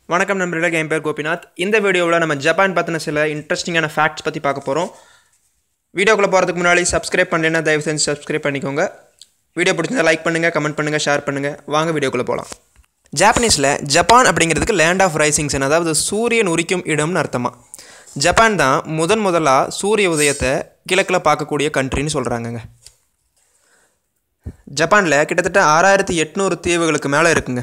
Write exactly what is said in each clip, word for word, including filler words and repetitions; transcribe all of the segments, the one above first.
வணக்கம் நண்பர்களே, என் பேர் கோபிநாத். இந்த வீடியோவில் நம்ம ஜப்பான் பற்றின சில இன்ட்ரெஸ்டிங்கான ஃபேக்ட்ஸ் பற்றி பார்க்க போகிறோம். வீடியோக்குள்ளே போகிறதுக்கு முன்னாடி சப்ஸ்கிரைப் பண்ணலைன்னா தயவு செஞ்சு சப்ஸ்கிரைப் பண்ணிக்கோங்க. வீடியோ பிடிச்சிருந்தா லைக் பண்ணுங்கள், கமெண்ட் பண்ணுங்கள், ஷேர் பண்ணுங்கள். வாங்க வீடியோக்குள்ளே போகலாம். ஜாப்பனீஸில் ஜப்பான் அப்படிங்கிறதுக்கு லேண்ட் ஆஃப் ரைசிங் சன், அதாவது சூரியன் உரிக்கும் இடம்னு அர்த்தமா. ஜப்பான் தான் முதன் முதலாக சூரிய உதயத்தை கிழக்கில் பார்க்கக்கூடிய கண்ட்ரின்னு சொல்கிறாங்கங்க. ஜப்பானில் கிட்டத்தட்ட ஆறாயிரத்தி எட்நூறு தீவுகளுக்கு மேலே இருக்குங்க.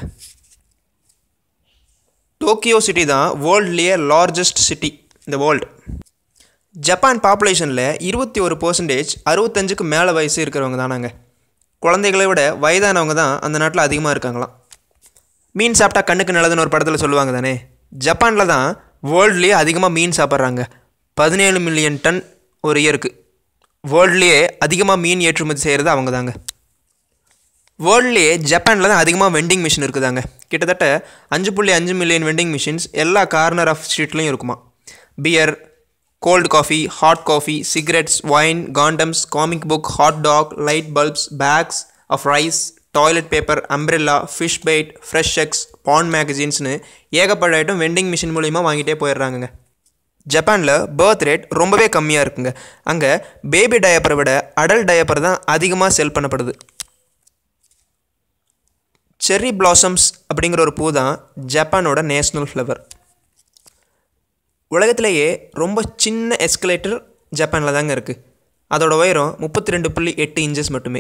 டோக்கியோ சிட்டி தான் வேர்ல்ட்லேயே லார்ஜஸ்ட் சிட்டி இந்த வேர்ல்டு. ஜப்பான் பாப்புலேஷனில் இருபத்தி ஒரு பர்சன்டேஜ் அறுபத்தஞ்சுக்கு மேலே வயசு இருக்கிறவங்க தானாங்க. குழந்தைகளை விட வயதானவங்க தான் அந்த நாட்டில் அதிகமாக இருக்காங்களாம். மீன் சாப்பிட்டா கண்ணுக்கு நல்லதுன்னு ஒரு படத்தில் சொல்லுவாங்க தானே. ஜப்பானில் தான் வேர்ல்ட்லேயே அதிகமாக மீன் சாப்பிட்றாங்க. பதினேழு மில்லியன் டன் ஒரு இயருக்கு. வேர்ல்ட்லேயே அதிகமாக மீன் ஏற்றுமதி செய்கிறது அவங்க தாங்க. வேர்ல்ட்லேயே ஜப்பானில் தான் அதிகமாக வெண்டிங் மிஷின் இருக்குதாங்க. கிட்டத்தட்ட அஞ்சு புள்ளி அஞ்சு மில்லியன் வெண்டிங் மிஷின்ஸ் எல்லா கார்னர் ஆஃப் ஸ்ட்ரீட்லையும் இருக்குமா. Beer, cold coffee, hot coffee, cigarettes, wine, condoms, comic book, hot dog, light bulbs, packs of rice, toilet paper, umbrella, fish bait, fresh eggs, பான் மேகசின்ஸ்னு ஏகப்பட்ட ஐட்டம் வெண்டிங் மிஷின் மூலிமா வாங்கிட்டே போயிடுறாங்கங்க. ஜப்பானில் birth rate ரொம்பவே கம்மியாக இருக்குங்க. அங்கே பேபி டயப்பரை விட அடல்ட் டயப்பர் தான் அதிகமாக செல் பண்ணப்படுது. செர்ரி பிளாசம்ஸ் அப்படிங்கிற ஒரு பூ தான் ஜப்பானோட நேஷ்னல் ஃப்ளவர். உலகத்திலேயே ரொம்ப சின்ன எஸ்கலேட்டர் ஜப்பானில் தாங்க இருக்குது. அதோட உயரம் முப்பத்தி ரெண்டு புள்ளி எட்டு இன்ச்சஸ் மட்டுமே.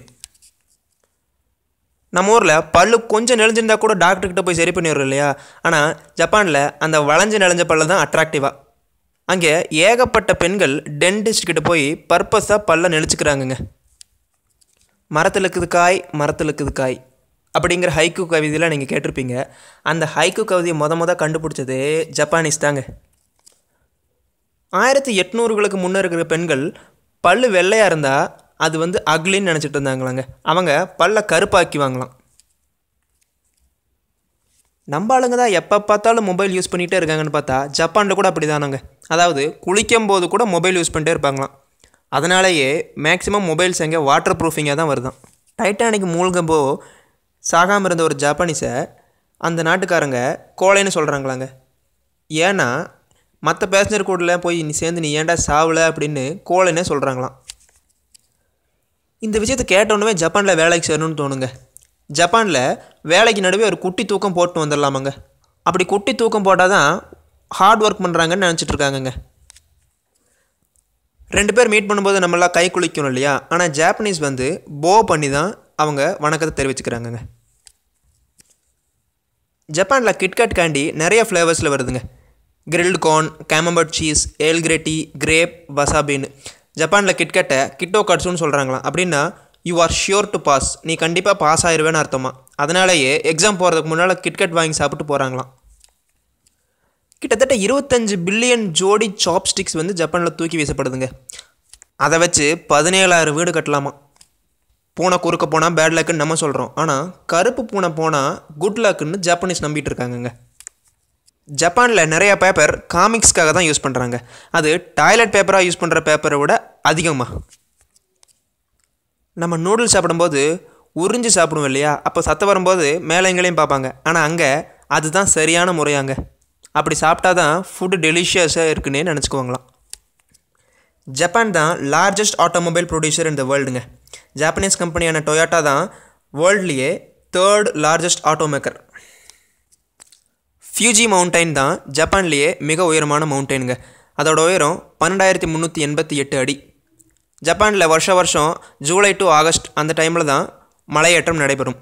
நம்ம ஊரில் பல்லு கொஞ்சம் நெளிஞ்சிருந்தால் கூட டாக்டர்கிட்ட போய் சரி பண்ணி வரும் இல்லையா. ஆனால் ஜப்பானில் அந்த வளைஞ்ச நெளிஞ்ச பல்லு தான் அட்ராக்டிவாக. அங்கே ஏகப்பட்ட பெண்கள் டென்டிஸ்ட் கிட்ட போய் பர்பஸாக பல்ல நெளிச்சுக்கிறாங்கங்க. மரத்தில் இருக்குது காய், மரத்தில் இருக்குது காய் அப்படிங்கிற ஹைக்கூ கவிதையில் நீங்கள் கேட்டிருப்பீங்க. அந்த ஹைக்கூ கவிதையை மொத மொதல் கண்டுபிடிச்சதே ஜப்பானீஸ் தாங்க. ஆயிரத்தி எட்நூறுகளுக்கு முன்னே இருக்கிற பெண்கள் பல்லு வெள்ளையாக இருந்தால் அது வந்து அக்லின்னு நினச்சிட்டு இருந்தாங்களாங்க. அவங்க பல்ல கருப்பாக்கி வாங்கலாம். நம்ம ஆளுங்க தான் எப்போ பார்த்தாலும் மொபைல் யூஸ் பண்ணிகிட்டே இருக்காங்கன்னு பார்த்தா ஜப்பானில் கூட அப்படி தானாங்க. அதாவது குளிக்கும் போது கூட மொபைல் யூஸ் பண்ணிட்டே இருப்பாங்களாம். அதனாலேயே மேக்ஸிமம் மொபைல்ஸ் எங்கே வாட்டர் ப்ரூஃபிங்காக தான் வருதான். டைட்டானிக் மூழ்கம்போ சாகாமல் இருந்த ஒரு ஜப்பானீஸை அந்த நாட்டுக்காரங்க கோழைன்னு சொல்கிறாங்களாங்க. ஏன்னா மற்ற பேசஞ்சர் கூட போய் நீ சேர்ந்து நீ ஏன்டா சாவலை அப்படின்னு கோழைன்னே சொல்கிறாங்களாம். இந்த விஷயத்தை கேட்டோன்னே ஜப்பானில் வேலைக்கு சேரணும்னு தோணுங்க. ஜப்பானில் வேலைக்கு நடுவே ஒரு குட்டி தூக்கம் போட்டு வந்துடலாமாங்க. அப்படி குட்டி தூக்கம் போட்டால் தான் ஹார்ட் ஒர்க் பண்ணுறாங்கன்னு நினச்சிட்ருக்காங்கங்க. ரெண்டு பேர் மீட் பண்ணும்போது நம்மளாம் கை குளிக்கணும் இல்லையா. ஆனால் ஜாப்பனீஸ் வந்து போ பண்ணி தான் அவங்க வணக்கத்தை தெரிவிச்சுக்கிறாங்கங்க. ஜப்பானில் கிட்கட் கேண்டி நிறைய ஃப்ளேவர்ஸில் வருதுங்க. Grilled corn, camembert cheese, earl grey tea, grape, வசாபின்னு. ஜப்பானில் கிட்கட்டை கிட்டோ கட்ஸுன்னு சொல்கிறாங்களாம். அப்படின்னா you are sure to pass, நீ கண்டிப்பாக பாஸ் ஆயிடுவேன்னு அர்த்தமா. அதனாலேயே எக்ஸாம் போகிறதுக்கு முன்னால் கிட்கட் வாங்கி சாப்பிட்டு போகிறாங்களாம். கிட்டத்தட்ட இருபத்தஞ்சு பில்லியன் ஜோடி சாப்ஸ்டிக்ஸ் வந்து ஜப்பானில் தூக்கி வீசப்படுதுங்க. அதை வச்சு பதினேழாயிரம் வீடு கட்டலாமா. பூனை குறுக்க போனால் பேட் லக்குன்னு நம்ம சொல்கிறோம். ஆனால் கருப்பு பூனை போனால் குட் லக்குன்னு ஜப்பானீஸ் நம்பிட்டு இருக்காங்கங்க. ஜப்பானில் நிறையா பேப்பர் காமிக்ஸ்க்காக தான் யூஸ் பண்ணுறாங்க. அது டாய்லெட் பேப்பராக யூஸ் பண்ணுற பேப்பரை விட அதிகமாக. நம்ம நூடுல்ஸ் சாப்பிடும்போது உறிஞ்சி சாப்பிடுவோம் இல்லையா. அப்போ சத்தம் வரும்போது மேலே எங்களையும் பார்ப்பாங்க. ஆனால் அங்கே அதுதான் சரியான முறையாங்க. அப்படி சாப்பிட்டா தான் ஃபுட்டு டெலிஷியஸாக இருக்குன்னே நினச்சிக்குவாங்களாம். ஜப்பான் தான் largest automobile producer in the வேர்ல்டுங்க. ஜாப்பனீஸ் கம்பெனியான டொயோட்டா தான் வேர்ல்ட்லேயே third largest automaker. Fuji mountain தான் ஜப்பான்லேயே மிக உயரமான மவுண்டைனுங்க. அதோட உயரம் பன்னெண்டாயிரத்தி முந்நூற்றி எண்பத்தி எட்டு அடி. ஜப்பானில் வருஷ வருஷம் ஜூலை டு ஆகஸ்ட் அந்த டைமில் தான் மலையேற்றம் நடைபெறும்.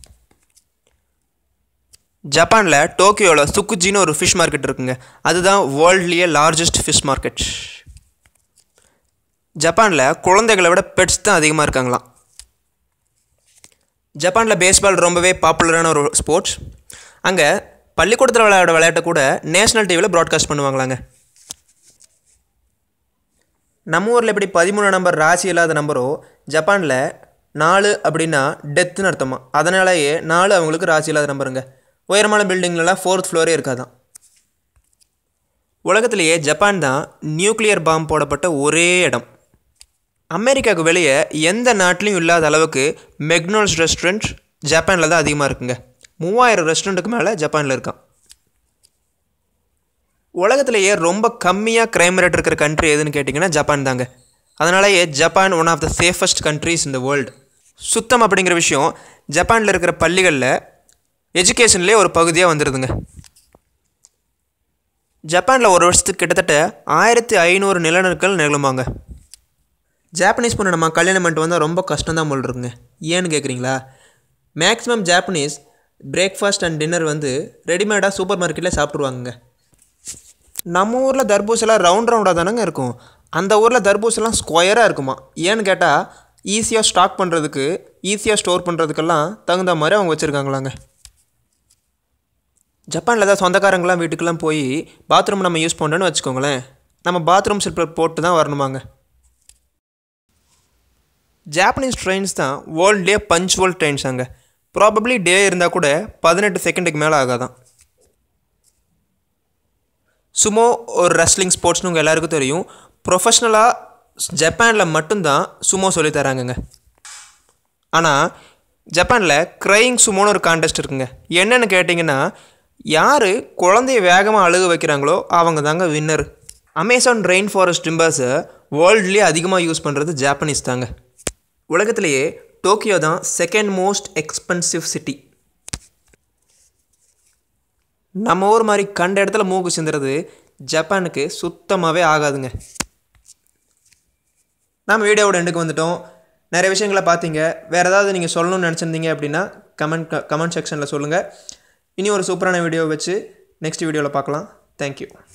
ஜப்பானில் டோக்கியோவில் சுக்குஜின்னு ஒரு ஃபிஷ் மார்க்கெட் இருக்குங்க. அதுதான் வேர்ல்ட்லேயே லார்ஜஸ்ட் ஃபிஷ் மார்க்கெட். ஜப்பானில் குழந்தைகளை விட பெட்ஸ் தான் அதிகமாக இருக்காங்களாம். ஜப்பானில் பேஸ்பால் ரொம்பவே பாப்புலரான ஒரு ஸ்போர்ட்ஸ். அங்கே பள்ளிக்கூடத்தில் விளையாட விளையாட்டை கூட நேஷ்னல் டிவியில் ப்ராட்காஸ்ட் பண்ணுவாங்களாங்க. நம்ம ஊரில் எப்படி பதிமூணு நம்பர் ராசி இல்லாத நம்பரோ ஜப்பானில் நாலு அப்படின்னா டெத்துன்னு அர்த்தமா. அதனாலேயே நாலு அவங்களுக்கு ராசி இல்லாத நம்பருங்க. உயரமான பில்டிங்லலாம் ஃபோர்த் ஃப்ளோரே இருக்காதான். உலகத்திலேயே ஜப்பான் தான் நியூக்ளியர் பாம்பு போடப்பட்ட ஒரே இடம். அமெரிக்காவுக்கு வெளியே எந்த நாட்டிலையும் இல்லாத அளவுக்கு மெக்டொனால்ட்ஸ் ரெஸ்டாரண்ட் ஜப்பானில் தான் அதிகமாக இருக்குங்க. மூவாயிரம் ரெஸ்டாரண்ட்டுக்கு மேலே ஜப்பானில் இருக்கான். உலகத்திலேயே ரொம்ப கம்மியாக க்ரைம் ரேட் இருக்கிற கண்ட்ரி எதுன்னு கேட்டிங்கன்னா ஜப்பான் தாங்க. அதனாலேயே Japan one of the safest countries in the world. சுத்தம் அப்படிங்கிற விஷயம் ஜப்பானில் இருக்கிற பள்ளிகளில் எஜுகேஷன்லேயே ஒரு பகுதியாக வந்துடுதுங்க. ஜப்பானில் ஒரு வருஷத்துக்கு கிட்டத்தட்ட ஆயிரத்தி ஐநூறு நிலநடுக்கல் நிகழுமாங்க. ஜாப்பனீஸ் பொண்ணு நம்ம கல்யாணம் பண்ணிட்டு வந்தால் ரொம்ப கஷ்டம்தான் போல் இருக்குங்க. ஏன்னு கேட்குறீங்களா? Maximum Japanese breakfast and dinner வந்து ரெடிமேடாக சூப்பர் மார்க்கெட்டில் சாப்பிட்ருவாங்க. நம்ம ஊரில் தர்பூசெல்லாம் ரவுண்ட் ரவுண்டாக தானேங்க இருக்கும். அந்த ஊரில் தர்பூசெல்லாம் ஸ்கொயராக இருக்குமா. ஏன்னு கேட்டால் ஈஸியாக ஸ்டாக் பண்ணுறதுக்கு, ஈஸியாக ஸ்டோர் பண்ணுறதுக்கெல்லாம் தகுந்த மாதிரி அவங்க வச்சுருக்காங்களாங்க. ஜப்பானில் ஏதாவது சொந்தக்காரங்களாம் வீட்டுக்கெல்லாம் போய் பாத்ரூம் நம்ம யூஸ் பண்ணோன்னு வச்சுக்கோங்களேன், நம்ம பாத்ரூம் ஸ்லிப்பர் போட்டு தான் வரணுமாங்க. ஜாப்பனீஸ் ட்ரெயின்ஸ் தான் வேர்ல்ட்லேயே பஞ்சுவல் ட்ரெயின்ஸ் அங்கே. ப்ராபப்ளி டே இருந்தால் கூட பதினெட்டு செகண்டுக்கு மேலே ஆகாதான். சுமோ ஒரு ரெஸ்லிங் ஸ்போர்ட்ஸ்னு உங்கள் எல்லாருக்கும் தெரியும். ப்ரொஃபஷ்னலாக ஜப்பானில் மட்டும்தான் சுமோ சொல்லித்தராங்கங்க. ஆனால் ஜப்பானில் க்ரையிங் சுமோன்னு ஒரு கான்டெஸ்ட் இருக்குங்க. என்னென்னு கேட்டிங்கன்னா, யார் குழந்தைய வேகமாக அழுக வைக்கிறாங்களோ அவங்க தாங்க வின்னர். அமேசான் ரெயின் ஃபாரஸ்ட் டிம்பர்ஸை வேர்ல்ட்லேயே அதிகமாக யூஸ் பண்ணுறது ஜாப்பனீஸ் தாங்க. உலகத்திலேயே டோக்கியோ தான் செகண்ட் மோஸ்ட் எக்ஸ்பென்சிவ் சிட்டி. நம்ம ஊர் மாதிரி கண்ட இடத்துல மூக்கு சிந்துறது ஜப்பானுக்கு சுத்தமாகவே ஆகாதுங்க. நம்ம வீடியோவோட எண்டுக்கு வந்துட்டோம். நிறைய விஷயங்களை பார்த்தீங்க. வேறு ஏதாவது நீங்கள் சொல்லணும்னு நினச்சிருந்தீங்க அப்படின்னா கமெண்ட் கமெண்ட் செக்ஷனில் சொல்லுங்கள். இனி ஒரு சூப்பரான வீடியோ வச்சு நெக்ஸ்ட் வீடியோவில் பார்க்கலாம். தேங்க்யூ.